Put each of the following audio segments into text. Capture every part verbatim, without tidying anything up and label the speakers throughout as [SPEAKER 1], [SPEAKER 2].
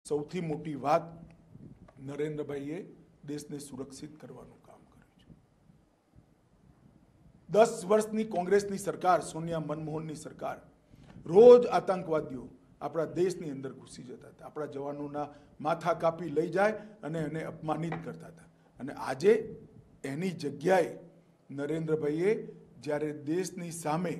[SPEAKER 1] સૌથી મોટી વાત નરેન્દ્રભાઈએ દેશને સુરક્ષિત કરવાનું કામ કર્યું છે। દસ વર્ષની કોંગ્રેસની સરકાર, સોનિયા મનમોહનની સરકાર રોજ આતંકવાદીઓ આપણા દેશની અંદર ઘૂસી જતા હતા, આપણા જવાનોના માથા કાપી લઈ જાય અને એને અપમાનિત કરતા હતા। અને આજે એની જગ્યાએ નરેન્દ્રભાઈએ જ્યારે દેશની સામે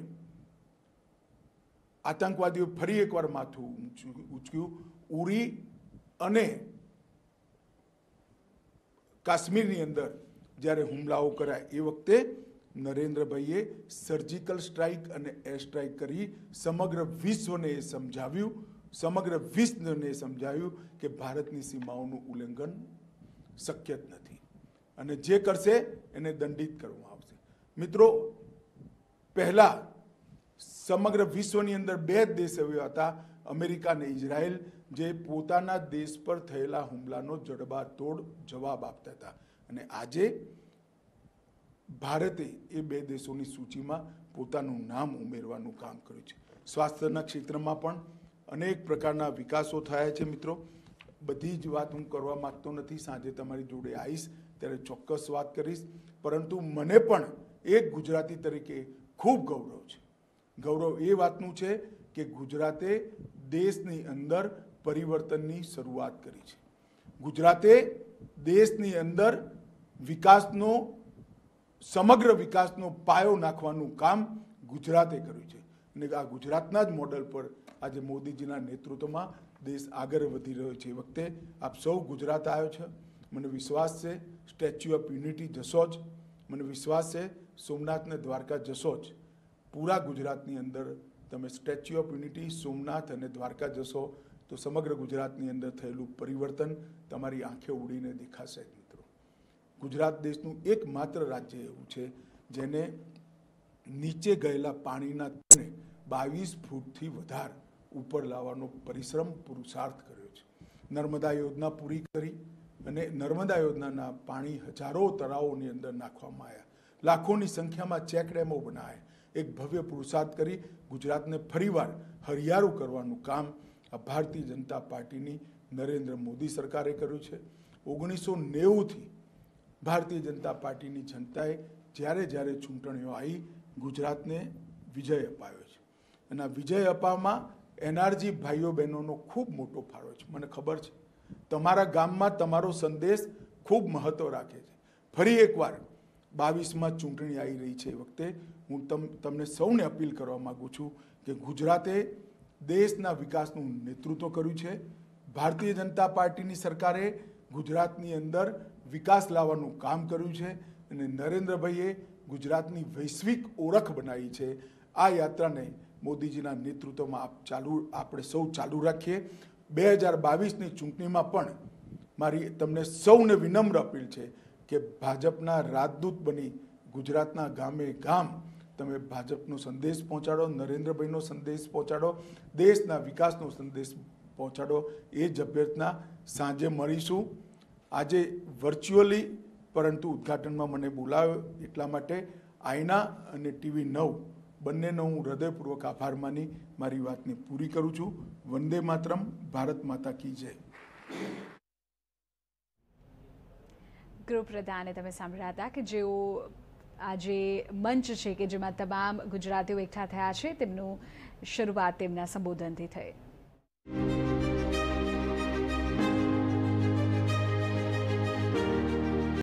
[SPEAKER 1] આતંકવાદીઓ ફરી એકવાર માથું ઊંચક્યું, ઉરી અને કાશ્મીરની અંદર જ્યારે હુમલાઓ કર્યા એ વખતે નરેન્દ્રભાઈએ સર્જિકલ સ્ટ્રાઇક અને એર સ્ટ્રાઇક કરી સમગ્ર વિશ્વને એ સમજાવ્યું સમગ્ર વિશ્વને સમજાવ્યું કે ભારતની સીમાઓનું ઉલ્લંઘન શક્ય જ નથી અને જે કરશે એને દંડિત કરવામાં આવશે। મિત્રો, પહેલા સમગ્ર વિશ્વની અંદર બે જ દેશ એવા હતા, અમેરિકા અને ઇઝરાયલ, જે પોતાના દેશ પર થયેલા હુમલાનો જડબાતોડ જવાબ આપતા હતા અને આજે ભારતે એ બે દેશોની સૂચિમાં પોતાનું નામ ઉમેરવાનું કામ કર્યું છે। સ્વાસ્થ્યના ક્ષેત્રમાં પણ અનેક પ્રકારના વિકાસો થયા છે। મિત્રો, બધી જ વાત હું કરવા માંગતો નથી, સાંજે તમારી જોડે આવીશ ત્યારે ચોક્કસ વાત કરીશ, પરંતુ મને પણ એક ગુજરાતી તરીકે ખૂબ ગૌરવ છે। ગૌરવ એ વાતનું છે કે ગુજરાતે દેશની અંદર પરિવર્તનની શરૂઆત કરી છે। ગુજરાતે દેશની અંદર વિકાસનો સમગ્ર વિકાસનો પાયો નાખવાનું કામ ગુજરાતે કર્યું છે અને આ ગુજરાતના જ મોડલ પર આજે મોદીજીના નેતૃત્વમાં દેશ આગળ વધી રહ્યો છે। એ વખતે આપ સૌ ગુજરાત આવ્યો છે, મને વિશ્વાસ છે સ્ટેચ્યુ ઓફ યુનિટી જશો જ, મને વિશ્વાસ છે સોમનાથ ને દ્વારકા જશો જ। પૂરા ગુજરાતની અંદર તમે સ્ટેચ્યુ ઓફ યુનિટી, સોમનાથ અને દ્વારકા જશો તો સમગ્ર ગુજરાતની અંદર થયેલું પરિવર્તન તમારી આંખે ઉડીને દેખાશે। મિત્રો, ગુજરાત દેશનું એકમાત્ર રાજ્ય એવું છે જેને નીચે ગયેલા પાણીના તળને બાવીસ ફૂટથી વધારે ઉપર લાવવાનો પરિશ્રમ પુરુષાર્થ કર્યો છે। નર્મદા યોજના પૂરી કરી અને નર્મદા યોજનાના પાણી હજારો તળાવોની અંદર નાખવામાં આવ્યા, લાખોની સંખ્યામાં ચેક ડેમો બનાવ્યા, એક ભવ્ય પુરુષાર્થ કરી ગુજરાતને ફરીવાર હરિયાળું કરવાનું કામ આ ભારતીય જનતા પાર્ટીની નરેન્દ્ર મોદી સરકારે કર્યું છે। ઓગણીસો નેવુંથી ભારતીય જનતા પાર્ટીની જનતાએ જ્યારે જ્યારે ચૂંટણીઓ આવી ગુજરાતને વિજય અપાવ્યો છે અને આ વિજય અપાવવામાં એનઆરજી ભાઈઓ બહેનોનો ખૂબ મોટો ફાળો છે। મને ખબર છે તમારા ગામમાં તમારો સંદેશ ખૂબ મહત્વ રાખે છે। ફરી એકવાર બાવીસમાં ચૂંટણી આવી રહી છે, એ વખતે હું તમ તમને સૌને અપીલ કરવા માગું છું કે ગુજરાતે દેશના વિકાસનું નેતૃત્વ કર્યું છે। ભારતીય જનતા પાર્ટીની સરકારે ગુજરાતની અંદર વિકાસ લાવવાનું કામ કર્યું છે અને નરેન્દ્રભાઈએ ગુજરાતની વૈશ્વિક ઓળખ બનાવી છે। આ યાત્રાને મોદીજીના નેતૃત્વમાં આપ ચાલુ આપણે સૌ ચાલુ રાખીએ। બે હજાર બાવીસની ચૂંટણીમાં પણ મારી તમને સૌને વિનમ્ર અપીલ છે કે ભાજપના રાજદૂત બની ગુજરાતના ગામે ગામ તમે ભાજપનો સંદેશ પહોંચાડો, નરેન્દ્રભાઈનો સંદેશ પહોંચાડો, દેશના વિકાસનો સંદેશ પહોંચાડો। એ જ અભ્યર્થના સાંજે મળીશું। આજે વર્ચ્યુઅલી પરંતુ ઉદ્ઘાટનમાં મને બોલાવ્યો એટલા માટે આઈના અને ટીવી નવ બંનેનો હું હૃદયપૂર્વક આભાર માની મારી વાતને પૂરી કરું છું। વંદે માતરમ, ભારત માતા કી જય।
[SPEAKER 2] ગૃહપ્રધાને તમે સાંભળ્યા હતા કે જેઓ આજે મંચ છે કે જેમાં તમામ ગુજરાતીઓ એકઠા થયા છે, તેમનું શરૂઆત તેમના સંબોધનથી થઈ।